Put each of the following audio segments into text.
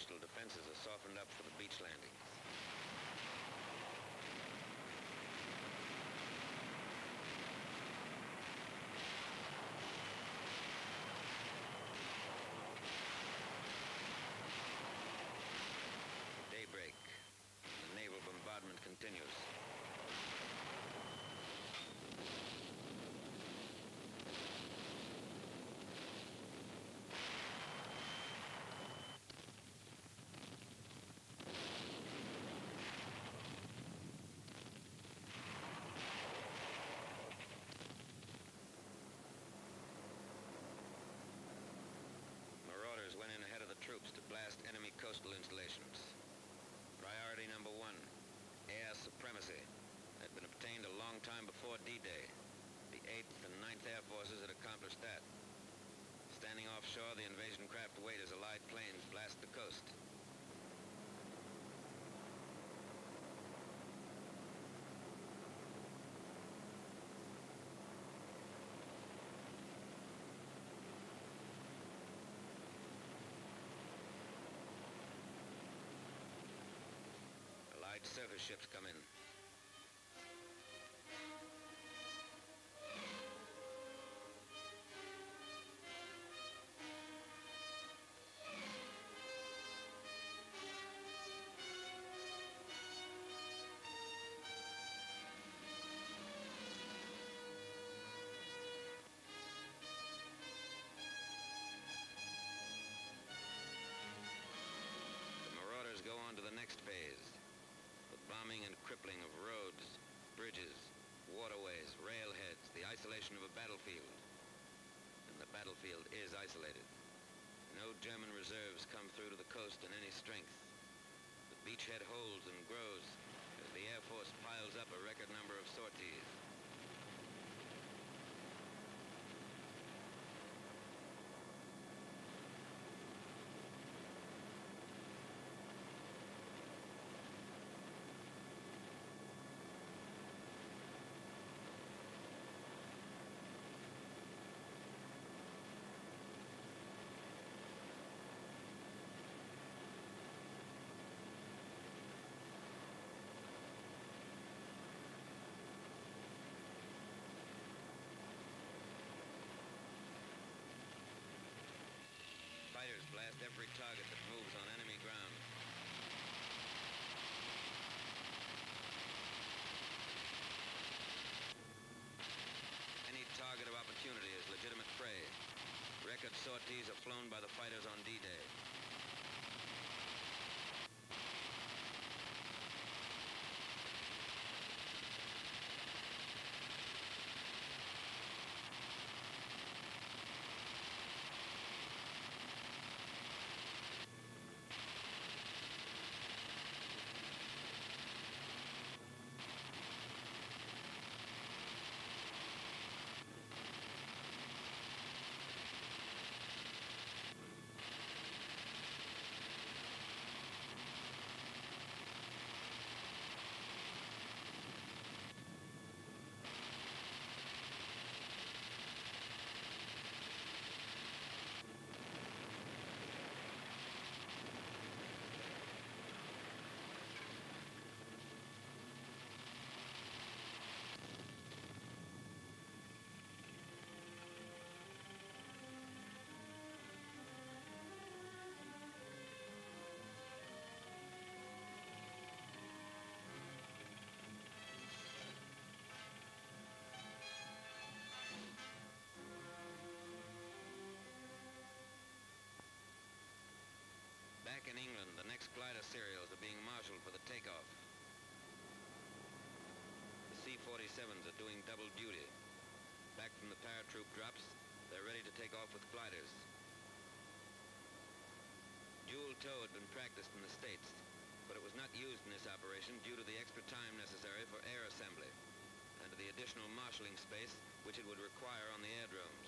coastal defenses are softened up for the beach landings. Daybreak. The naval bombardment continues. Marauders went in ahead of the troops to blast enemy coastal installations. Priority number 1, air supremacy, had been obtained a long time before D-Day. The 8th and 9th Air Forces had accomplished that. Standing offshore, the invasion craft wait as Allied planes blast the coast. Allied surface ships come in. The Marauders go on to the next phase. The bombing and crippling of roads, bridges, waterways, railheads, the isolation of a battlefield. And the battlefield is isolated. No German reserves come through to the coast in any strength. The beachhead holds and grows as the Air Force piles up a record number of sorties. Fighters blast every target that moves on enemy ground. Any target of opportunity is legitimate prey. Record sorties are flown by the fighters on D-Day. Back in England, the next glider serials are being marshaled for the takeoff. The C-47s are doing double duty. Back from the paratroop drops, they're ready to take off with gliders. Dual tow had been practiced in the States, but it was not used in this operation due to the extra time necessary for air assembly and to the additional marshalling space which it would require on the airdromes.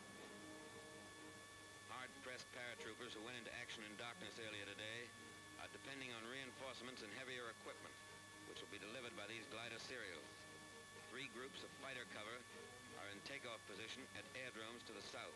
Hard-pressed paratroopers who went into action in darkness earlier today are depending on reinforcements and heavier equipment, which will be delivered by these glider serials. 3 groups of fighter cover are in takeoff position at airdromes to the south.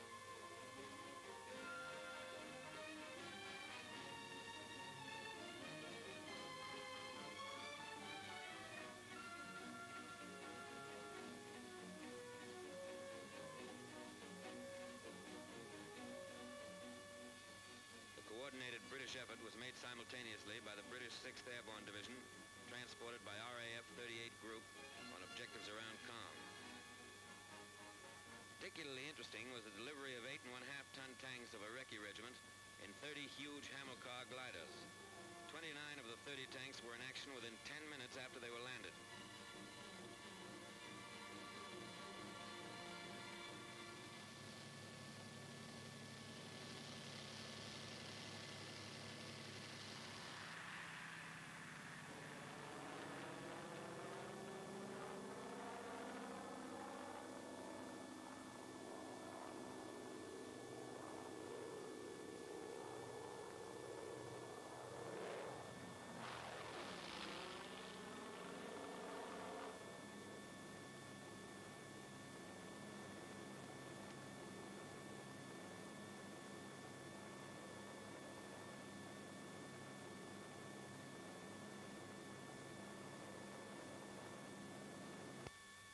The coordinated British effort was made simultaneously by the British 6th Airborne Division, transported by RAF 38 Group on objectives around Caen. Particularly interesting was the delivery of 8.5-ton tanks of a Recce regiment in 30 huge Hamilcar gliders. 29 of the 30 tanks were in action within 10 minutes after they were landed.